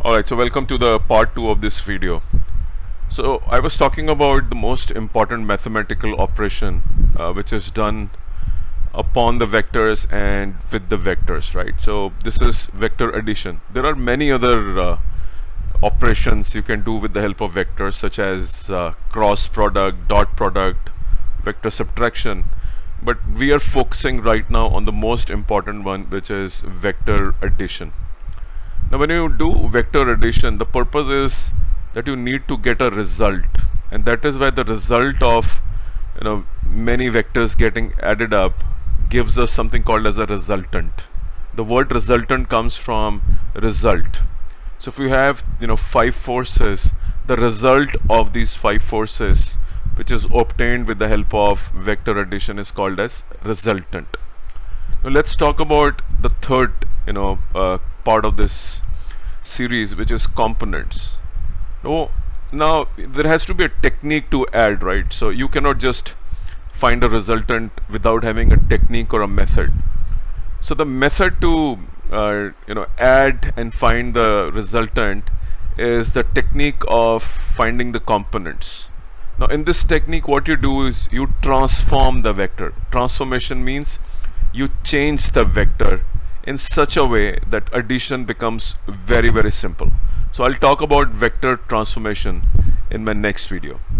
Alright, so welcome to the part 2 of this video. So I was talking about the most important mathematical operation which is done upon the vectors and with the vectors, right? So this is vector addition. There are many other operations you can do with the help of vectors, such as cross product, dot product, vector subtraction, but we are focusing right now on the most important one, which is vector addition. Now when you do vector addition, the purpose is that you need to get a result, and that is why the result of many vectors getting added up gives us something called as a resultant. The word resultant comes from result. So if you have 5 forces, the result of these 5 forces which is obtained with the help of vector addition is called as resultant. Now let's talk about the third part of this series, which is components. Now there has to be a technique to add, right? So you cannot just find a resultant without having a technique or a method. So the method to add and find the resultant is the technique of finding the components. Now in this technique, what you do is you transform the vector. Transformation means you change the vector in such a way that addition becomes very, very simple. So I'll talk about vector transformation in my next video.